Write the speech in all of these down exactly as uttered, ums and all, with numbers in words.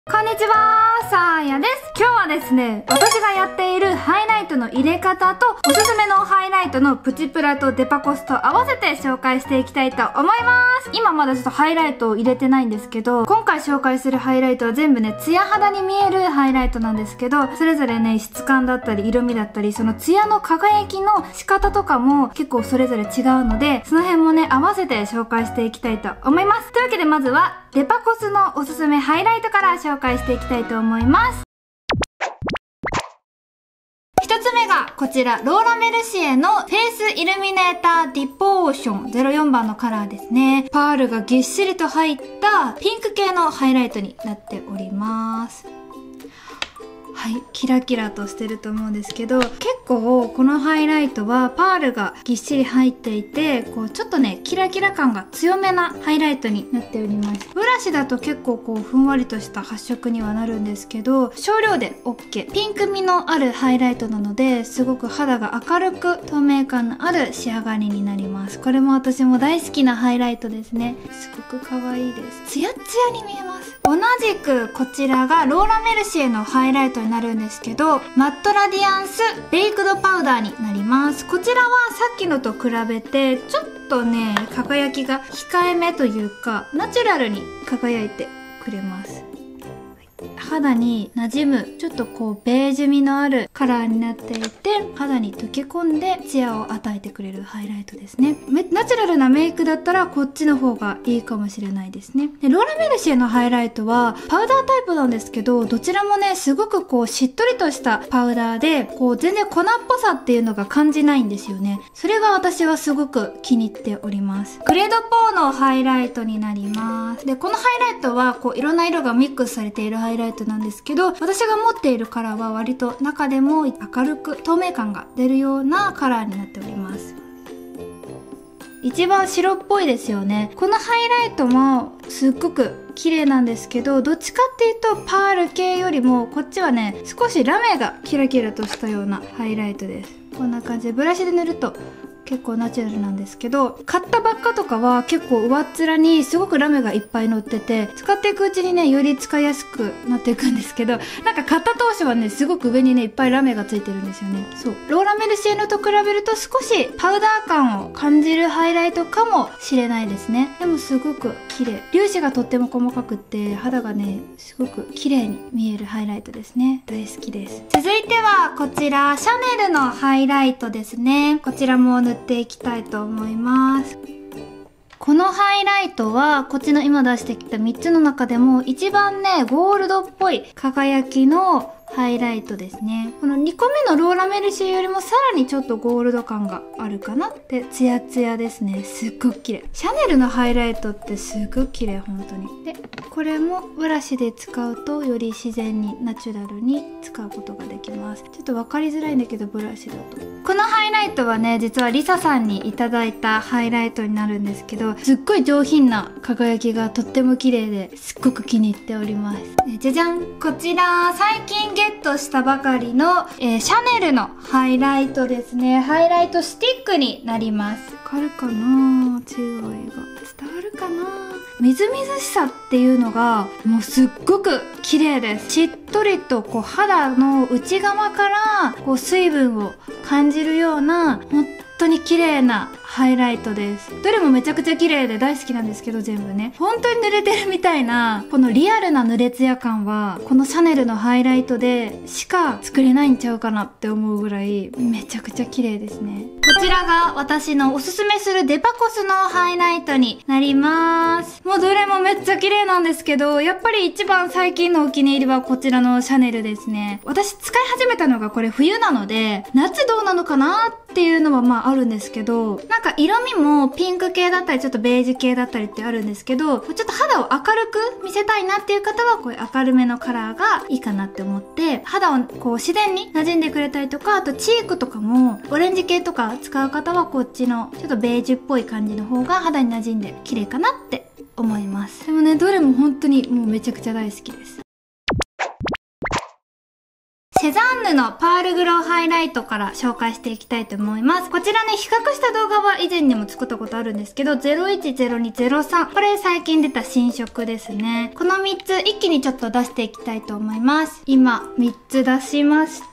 こんにちは、さーやです。今日はですね、私がやっているハイライトの入れ方と、おすすめのハイライトのプチプラとデパコスと合わせて紹介していきたいと思います。今まだちょっとハイライトを入れてないんですけど、今回紹介するハイライトは全部ね、ツヤ肌に見えるハイライトなんですけど、それぞれね、質感だったり色味だったり、そのツヤの輝きの仕方とかも結構それぞれ違うので、その辺もね、合わせて紹介していきたいと思います。というわけでまずは、デパコスのおすすめハイライトから紹介していきたいと思います。一つ目がこちら、ローラメルシエのフェイスイルミネーターディポーションゼロよんばんのカラーですね。パールがぎっしりと入ったピンク系のハイライトになっております。はい、キラキラとしてると思うんですけど、結構このハイライトはパールがぎっしり入っていて、こうちょっとねキラキラ感が強めなハイライトになっております。ブラシだと結構こうふんわりとした発色にはなるんですけど、少量で オーケー。 ピンク味のあるハイライトなので、すごく肌が明るく透明感のある仕上がりになります。これも私も大好きなハイライトですね。すごく可愛いです。ツヤツヤに見えます。同じくこちらがローラメルシエのハイライトになるんですけど、マットラディアンスベイクドパウダーになります。こちらはさっきのと比べてちょっとね輝きが控えめというか、ナチュラルに輝いてくれます。肌に馴染むちょっとこうベージュ味のあるカラーになっていて、肌に溶け込んでツヤを与えてくれるハイライトですね。ナチュラルなメイクだったらこっちの方がいいかもしれないですね。でローラメルシエのハイライトはパウダータイプなんですけど、どちらもねすごくこうしっとりとしたパウダーで、こう全然粉っぽさっていうのが感じないんですよね。それが私はすごく気に入っております。グレードポーのハイライトになります。でこのハイライトはこういろんな色がミックスされているハイライトなんですけど、私が持っているカラーは割と中でも明るく透明感が出るようなカラーになっております。一番白っぽいですよね。このハイライトもすっごく綺麗なんですけど、どっちかっていうとパール系よりもこっちはね少しラメがキラキラとしたようなハイライトです。こんな感じでブラシで塗ると結構ナチュラルなんですけど、買ったばっかとかは結構上っ面にすごくラメがいっぱい乗ってて、使っていくうちにねより使いやすくなっていくんですけど、なんか買った当初はねすごく上にねいっぱいラメがついてるんですよね。そう、ローラメルシエのと比べると少しパウダー感を感じるハイライトかもしれないですね。でもすごく綺麗、粒子がとっても細かくって肌がねすごく綺麗に見えるハイライトですね。大好きです。続いてはこちらシャネルのハイライトですね。こちらも塗っていきたいと思います。このハイライトはこっちの今出してきたみっつの中でも一番ねゴールドっぽい輝きのハイライトですね。このにこめのローラメルシエよりもさらにちょっとゴールド感があるかなって、ツヤツヤですね。すっごく綺麗。シャネルのハイライトってすっごく綺麗、本当に。でこれもブラシで使うとより自然にナチュラルに使うことができます。ちょっと分かりづらいんだけどブラシだと。このハイライトはね実はリサさんにいただいたハイライトになるんですけど、すっごい上品な輝きがとっても綺麗ですっごく気に入っております。えじゃじゃん、こちら最近ゲットしたばかりの、えー、シャネルのハイライトですね。ハイライトスティックになります。わかるかな、違いが伝わるかな。みずみずしさっていうのがもうすっごく綺麗です。しっとりとこう肌の内側からこう水分を感じるような本当に綺麗なハイライトです。どれもめちゃくちゃ綺麗で大好きなんですけど、全部ね本当に濡れてるみたいなこのリアルな濡れツヤ感はこのシャネルのハイライトでしか作れないんちゃうかなって思うぐらいめちゃくちゃ綺麗ですね。こちらが私のおすすめするデパコスのハイライトになります。もうどれもめっちゃ綺麗なんですけど、やっぱり一番最近のお気に入りはこちらのシャネルですね。私使い始めたのがこれ冬なので、夏どうなのかなっていうのはまああるんですけど、なんか色味もピンク系だったりちょっとベージュ系だったりってあるんですけど、ちょっと肌を明るく見せたいなっていう方はこういう明るめのカラーがいいかなって思って、肌をこう自然に馴染んでくれたりとか、あとチークとかもオレンジ系とか使う方はこっちのちょっとベージュっぽい感じの方が肌に馴染んで綺麗かなって思います。でもねどれも本当にもうめちゃくちゃ大好きです。 セザンヌのパールグローハイライトから紹介していきたいと思います。こちらね、比較した動画は以前にも作ったことあるんですけど、ゼロいち、ゼロに、ゼロさん。これ最近出た新色ですね。このみっつ一気にちょっと出していきたいと思います。今、みっつ出しました。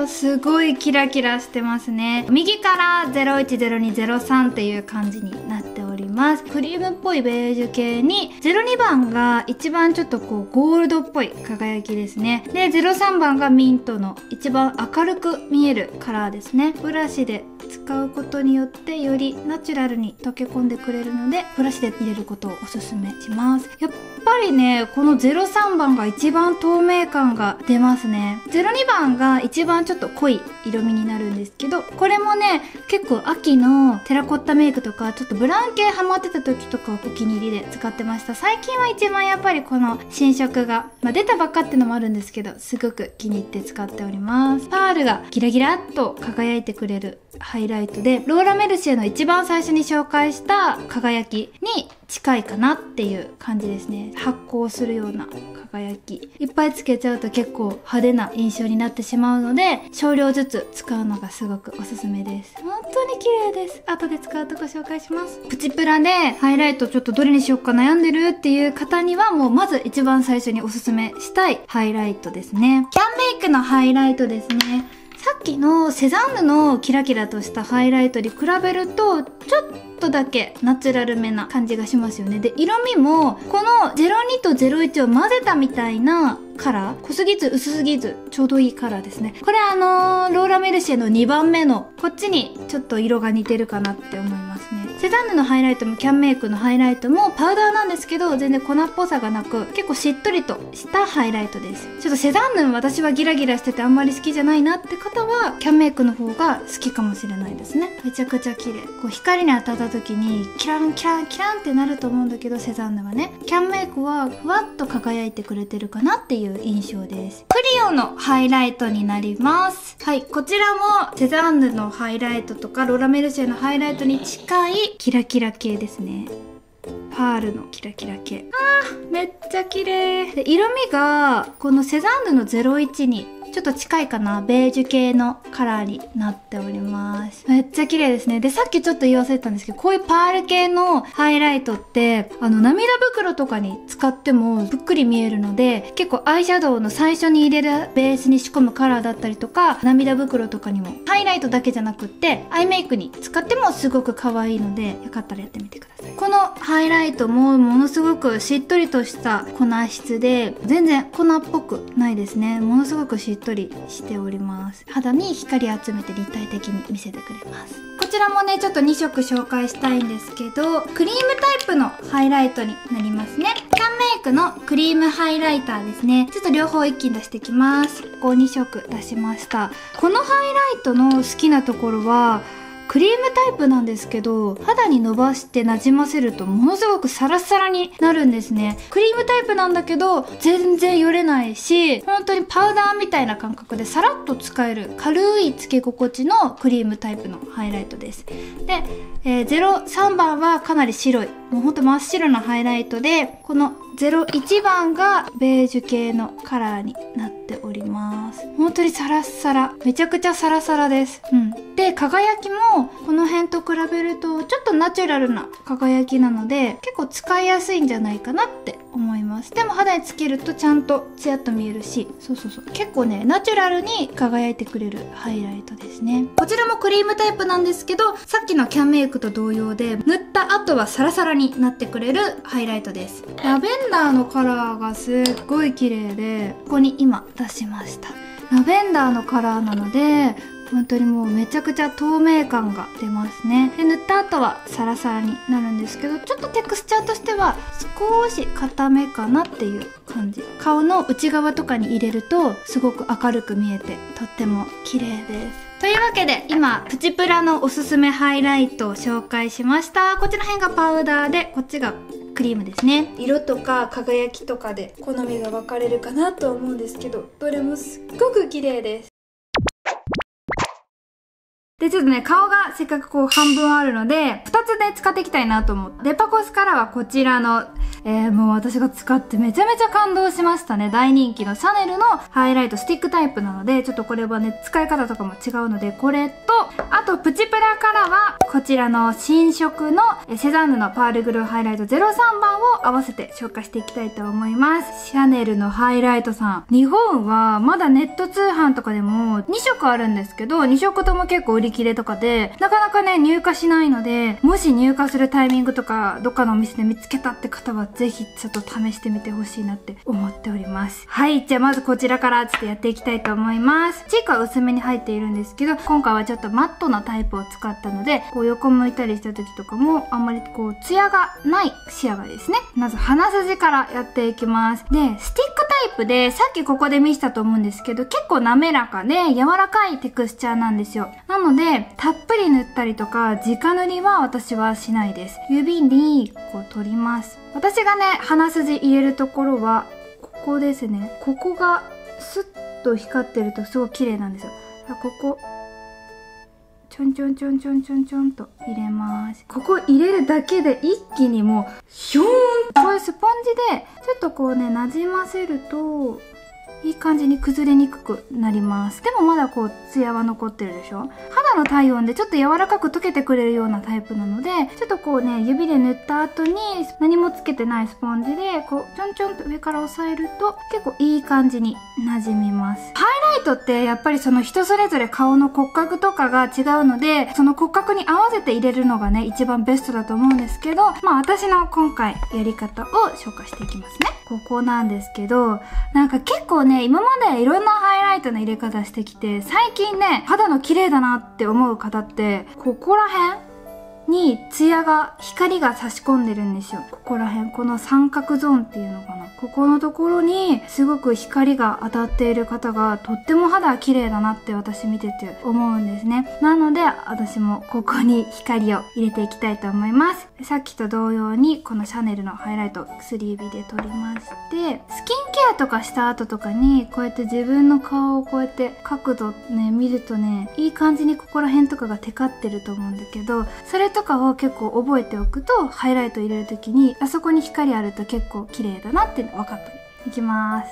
すごいキラキラしてますね。右からゼロいち、ゼロに、ゼロさんっていう感じになっております。クリームっぽいベージュ系に、ゼロにばんが一番ちょっとこうゴールドっぽい輝きですね。で、ゼロさんばんがミントの一番明るく見えるカラーですね。ブラシで使うことによってよりナチュラルに溶け込んでくれるので、ブラシで入れることをおすすめします。やっぱりね、このゼロさんばんが一番透明感が出ますね。ゼロにばんが一番ちょっと濃い色味になるんですけど、これもね、結構秋のテラコッタメイクとか、ちょっとブラウン系ハマってた時とかお気に入りで使ってました。最近は一番やっぱりこの新色が、まあ、出たばっかってのもあるんですけど、すごく気に入って使っております。パールがギラギラっと輝いてくれるハイライトで、ローラメルシエの一番最初に紹介した輝きに近いかなっていう感じですね。発光するような輝き。いっぱいつけちゃうと結構派手な印象になってしまうので、少量ずつ使うのがすごくおすすめです。本当に綺麗です。後で使うとご紹介します。プチプラでハイライトちょっとどれにしようか悩んでるっていう方には、もうまず一番最初におすすめしたいハイライトですね。キャンメイクのハイライトですね。さっきのセザンヌのキラキラとしたハイライトに比べると、ちょっとだけナチュラルめな感じがしますよね。で、色味も、このゼロにとゼロいちを混ぜたみたいなカラー。濃すぎず薄すぎず、ちょうどいいカラーですね。これあのー、ローラメルシエのにばんめの、こっちにちょっと色が似てるかなって思いますね。セザンヌのハイライトもキャンメイクのハイライトもパウダーなんですけど、全然粉っぽさがなく、結構しっとりとしたハイライトです。ちょっとセザンヌ私はギラギラしててあんまり好きじゃないなって方は、キャンメイクの方が好きかもしれないですね。めちゃくちゃ綺麗。こう光に当たった時にキランキランキランってなると思うんだけど、セザンヌはね、キャンメイクはふわっと輝いてくれてるかなっていう印象です。クリオのハイライトになります。はい、こちらもセザンヌのハイライトとかローラメルシエのハイライトに近いキラキラ系ですね。パールのキラキラ系。あー、めっちゃ綺麗。で、色味がこのセザンヌのゼロいちにちょっと近いかな、ベージュ系のカラーになっております。めっちゃ綺麗ですね。で、さっきちょっと言い忘れてたんですけど、こういうパール系のハイライトって、あの、涙袋とかに使ってもぷっくり見えるので、結構アイシャドウの最初に入れるベースに仕込むカラーだったりとか、涙袋とかにも、ハイライトだけじゃなくって、アイメイクに使ってもすごく可愛いので、よかったらやってみてください。このハイライトもものすごくしっとりとした粉質で、全然粉っぽくないですね。ものすごくしっとりしております。肌に光集めて立体的に見せてくれます。こちらもね、ちょっとにしょく紹介したいんですけど、クリームタイプのハイライトになりますね。キャンメイクのクリームハイライターですね。ちょっと両方一気に出してきます。ここにしょく出しました。このハイライトの好きなところは、クリームタイプなんですけど、肌に伸ばして馴染ませるとものすごくサラサラになるんですね。クリームタイプなんだけど、全然よれないし、本当にパウダーみたいな感覚でさらっと使える軽いつけ心地のクリームタイプのハイライトです。で、えー、ゼロさんばんはかなり白い。もうほんと真っ白なハイライトで、このゼロいちばんがベージュ系のカラーになっております。本当にサラッサラ。めちゃくちゃサラサラです。うん。で、輝きもこの辺と比べるとちょっとナチュラルな輝きなので、結構使いやすいんじゃないかなって思います。でも肌につけるとちゃんとツヤっと見えるし、そうそうそう。結構ね、ナチュラルに輝いてくれるハイライトですね。こちらもクリームタイプなんですけど、さっきのキャンメイクと同様で、塗った後はサラサラになってくれるハイライトです。ラベンダーのカラーがすっごい綺麗で、ここに今出しました。ラベンダーのカラーなので、本当にもうめちゃくちゃ透明感が出ますね。で、塗った後はサラサラになるんですけど、ちょっとテクスチャーとしては少し硬めかなっていう感じ。顔の内側とかに入れるとすごく明るく見えてとっても綺麗です。というわけで今プチプラのおすすめハイライトを紹介しました。こちら辺がパウダーで、こっちがクリームですね。色とか輝きとかで好みが分かれるかなと思うんですけど、どれもすっごく綺麗です。 で、ちょっとね、顔がせっかくこう半分あるので、二つで使っていきたいなと思って。デパコスからはこちらの、えー、もう私が使ってめちゃめちゃ感動しましたね。大人気のシャネルのハイライトスティックタイプなので、ちょっとこれはね、使い方とかも違うので、これと、あとプチプラからは、こちらの新色のセザンヌのパールグルーハイライトゼロさんばんを合わせて紹介していきたいと思います。シャネルのハイライトさん。日本はまだネット通販とかでもにしょくあるんですけど、にしょくとも結構売り切れとかで、なかなかね、入荷しないので、もし入荷するタイミングとか、どっかのお店で見つけたって方は、ぜひちょっと試してみてほしいなって思っております。はい、じゃあまずこちらからちょっとやっていきたいと思います。チークは薄めに入っているんですけど、今回はちょっとマットなタイプを使ったので、こう横向いたりした時とかも、あんまりこう、ツヤがない仕上がりですね。まず鼻筋からやっていきます。で、スティックタイプで、さっきここで見せたと思うんですけど、結構滑らかで柔らかいテクスチャーなんですよ。なので、たっぷり塗ったりとか、直塗りは私はしないです。指にこう取ります。私がね、鼻筋入れるところは、ここですね。ここがスッと光ってるとすごい綺麗なんですよ。ここ、ちょんちょんちょんちょんちょんちょんと入れます。ここ入れるだけで一気にもう、ひょーん！こういうスポンジで、ちょっとこうね、馴染ませると、いい感じに崩れにくくなります。でもまだこう、ツヤは残ってるでしょ？肌の体温でちょっと柔らかく溶けてくれるようなタイプなので、ちょっとこうね、指で塗った後に、何もつけてないスポンジで、こう、ちょんちょんと上から押さえると、結構いい感じに馴染みます。ハイライトってやっぱりその人それぞれ顔の骨格とかが違うので、その骨格に合わせて入れるのがね、一番ベストだと思うんですけど、まあ私の今回やり方を紹介していきますね。ここなんですけど、なんか結構ね、今までいろんなハイライトの入れ方してきて、最近ね、肌の綺麗だなって思う方って、ここら辺にツヤが、光が差し込んでるんですよ。ここら辺、この三角ゾーンっていうのかな。ここのところにすごく光が当たっている方がとっても肌綺麗だなって私見てて思うんですね。なので私もここに光を入れていきたいと思います。さっきと同様にこのシャネルのハイライト薬指で取りまして、スキンケアとかした後とかにこうやって自分の顔をこうやって角度ね見るとね、いい感じにここら辺とかがテカってると思うんだけど、それとかを結構覚えておくと、ハイライト入れる時にあそこに光あると結構綺麗だなって分かったり。いきます。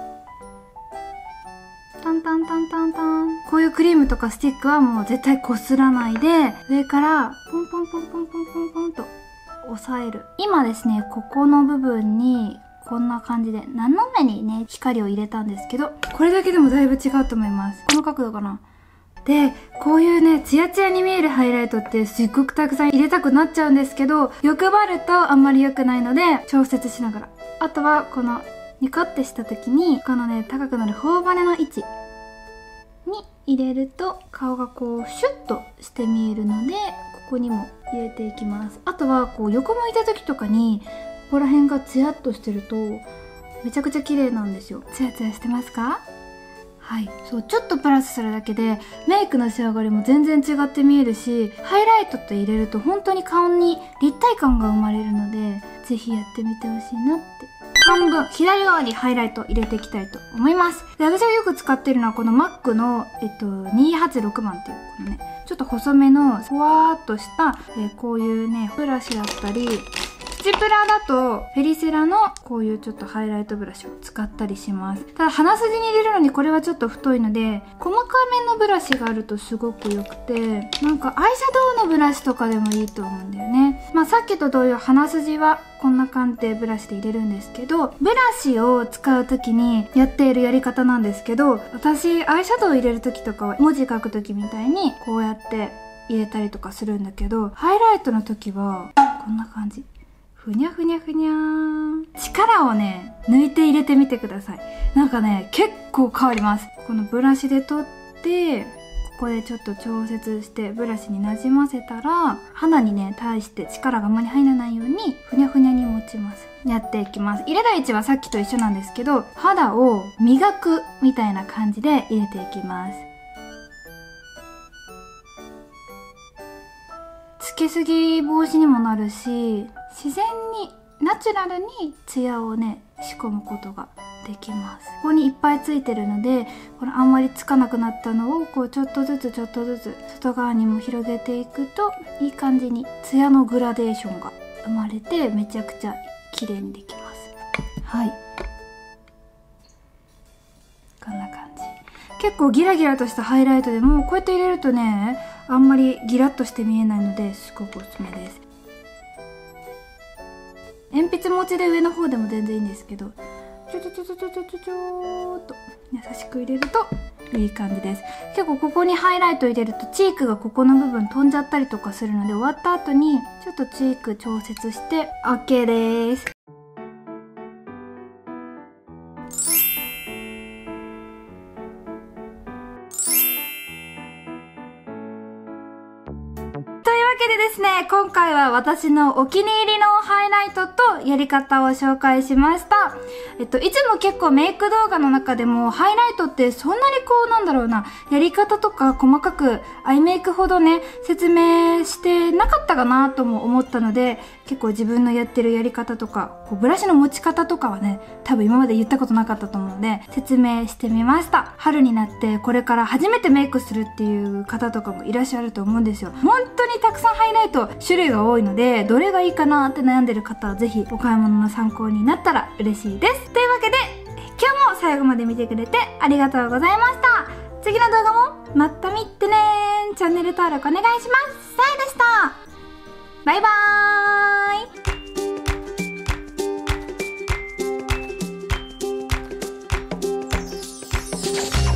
タンタンタンタンタン。こういうクリームとかスティックはもう絶対こすらないで、上からポンポンポンポンポンポンポンと押さえる。今ですね、ここの部分にこんな感じで斜めにね、光を入れたんですけど、これだけでもだいぶ違うと思います。この角度かな。で、こういうね、ツヤツヤに見えるハイライトってすっごくたくさん入れたくなっちゃうんですけど、欲張るとあんまり良くないので、調節しながら。あとは、この、ニコってした時に、このね、高くなる頬骨の位置に入れると、顔がこう、シュッとして見えるので、ここにも入れていきます。あとは、こう、横向いた時とかに、ここら辺がツヤっとしてると、めちゃくちゃ綺麗なんですよ。ツヤツヤしてますか？はい。そう、ちょっとプラスするだけで、メイクの仕上がりも全然違って見えるし、ハイライトって入れると本当に顔に立体感が生まれるので、ぜひやってみてほしいなって。半分、左側にハイライト入れていきたいと思います。で、私がよく使ってるのはこの マック の、えっと、にはちろくばんっていう、このね、ちょっと細めの、ふわーっとした、えー、こういうね、ブラシだったり、プチプラだとフェリセラのこういうちょっとハイライトブラシを使ったりします。ただ鼻筋に入れるのにこれはちょっと太いので、細かめのブラシがあるとすごく良くて、なんかアイシャドウのブラシとかでもいいと思うんだよね。まあさっきと同様鼻筋はこんな感じでブラシで入れるんですけど、ブラシを使う時にやっているやり方なんですけど、私アイシャドウを入れる時とかは文字書く時みたいにこうやって入れたりとかするんだけど、ハイライトの時はこんな感じ。ふにゃふにゃふにゃーん。力をね、抜いて入れてみてください。なんかね、結構変わります。このブラシで取って、ここでちょっと調節してブラシになじませたら、肌にね、対して力があんまり入らないように、ふにゃふにゃに持ちます。やっていきます。入れる位置はさっきと一緒なんですけど、肌を磨くみたいな感じで入れていきます。つけすぎ防止にもなるし、自然にナチュラルにツヤをね仕込むことができます。ここにいっぱいついてるので、これあんまりつかなくなったのをこうちょっとずつちょっとずつ外側にも広げていくと、いい感じにツヤのグラデーションが生まれて、めちゃくちゃ綺麗にできます。はい、こんな感じ。結構ギラギラとしたハイライトでもこうやって入れるとね、あんまりギラッとして見えないのですごくおすすめです。鉛筆持ちで上の方でも全然いいんですけど、ちょちょちょちょちょちょちょちょーっと優しく入れるといい感じです。結構ここにハイライト入れるとチークがここの部分飛んじゃったりとかするので、終わった後にちょっとチーク調節して OK です。というわけでですね、今回は私のお気に入りのハイライトとやり方を紹介しました。えっと、いつも結構メイク動画の中でもハイライトってそんなにこうなんだろうな、やり方とか細かくアイメイクほどね、説明してなかったかなとも思ったので、結構自分のやってるやり方とか、こうブラシの持ち方とかはね、多分今まで言ったことなかったと思うので、説明してみました。春になってこれから初めてメイクするっていう方とかもいらっしゃると思うんですよ。本当にたくさんハイライト種類が多いので、どれがいいかなって悩んでる方はぜひお買い物の参考になったら嬉しいです。というわけで、今日も最後まで見てくれてありがとうございました。次の動画もまた見てねー。チャンネル登録お願いします。さやでした。バイバーイ。